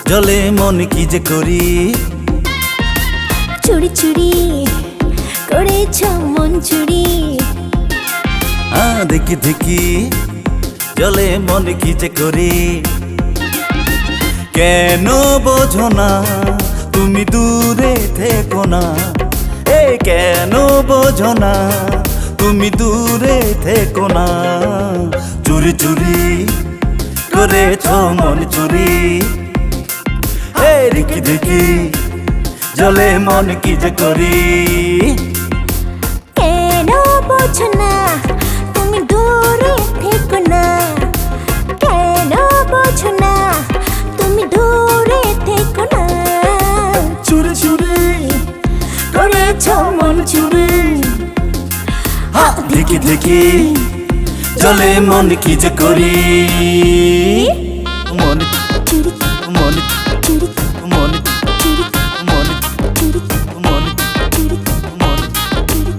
জলে মন কি যে করি চুরি চুরি করেছ মন চুরি দেখি দেখি জলে মন কি যে করি কেন বোঝো না তুমি দূরে থেকো না কেন বোঝো না তুমি দূরে থেকো না চুরি চুরি করেছ মন চুরি দেখি দেখি জলে মন কি যে করি কেন বোঝো না তুমি দূরে থেকো না কেন বোঝো না তুমি দূরে থেকো না চুরি চুরি করেছ মন চুরি দেখি দেখি জলে মন কি যে করি মন চুরি মন চুরি মন চুরি মন চুরি মন চুরি মন চুরি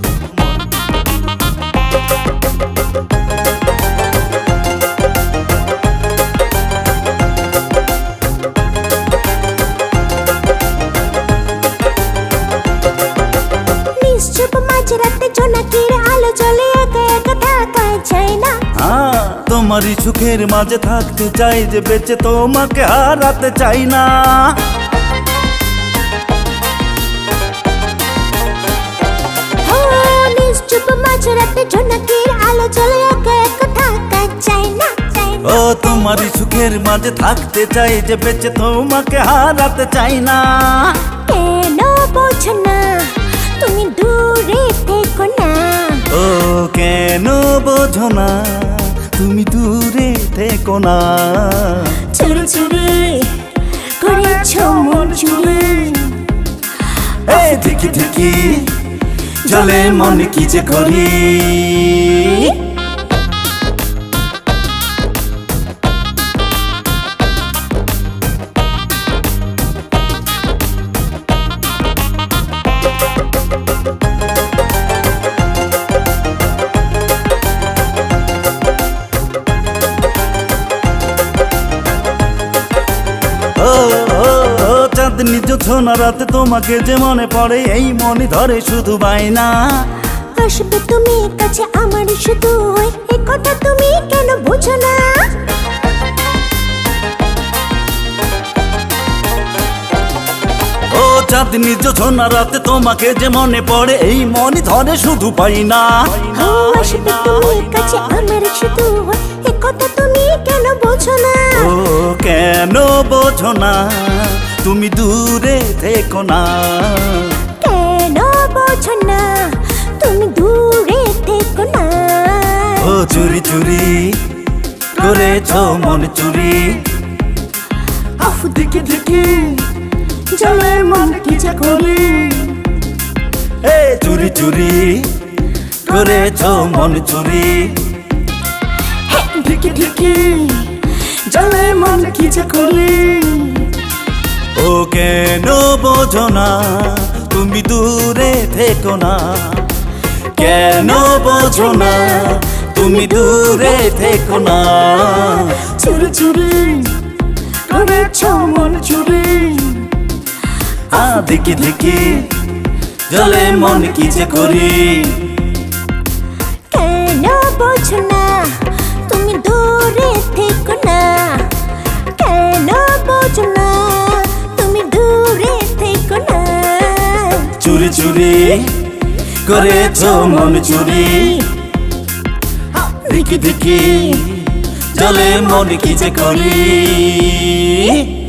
নিশ্চুপ মাঝরাতে জোনাকির আলো জ্বলে একা একা থাকা যায় না তোমারই সুখের মাঝে থাকতে চাই যে বেঁচে তোমাকে হারাতে চাই না নিশ্চুপ মাঝরাতে জোনাকির আলো জ্বলে একা একা থাকা যায় না ও তোমারই সুখের মাঝে থাকতে চাই যে বেঁচে তোমাকে হারাতে চাই না কেন বোঝো না তুমি দূরে থেকো না ও কেন বোঝো না তুমি দূরে থেকো না চুরি চুরি করেছ মন চুরি দেখি দেখি জলে মন কি যে করি চাঁদনি জোছনা রাতে তোমাকে যে মনে পড়ে এই মনে ধরে শুধু বাইনা আসবে তুমি কাছে আমার শুধু হয় এই কথা তুমি কেন বুঝো না ও চাঁদনি জোছনা রাতে তোমাকে যে মনে পড়ে এই মনে ধরে শুধু পাই না আসবে তুমি কাছে আমার শুধু হয় এই কথা তুমি কেন বুঝো না ও কেন বোঝো না তুমি দূরে থেকো না কেন বোঝো না তুমি দূরে থেকো না ও চুরি চুরি করেছ মন চুরি দেখি দেখি জলে মন কি যে করি চুরি চুরি করেছ মন চুরি দেখি দেখি জলে মন কি যে করি ও কেন বোঝো না তুমি দূরে থেকো না কেন বোঝো না তুমি দূরে থেকো না চুরি চুরি করেছ মন চুরি দেখি দেখি জলে মন কি যে করি কেন বোঝো না তুমি দূরে থেকো না কেন বোঝো না তুমি দূরে থেকো না চুরি চুরি করেছ মন চুরি দেখি দেখি জলে মন কি যে করি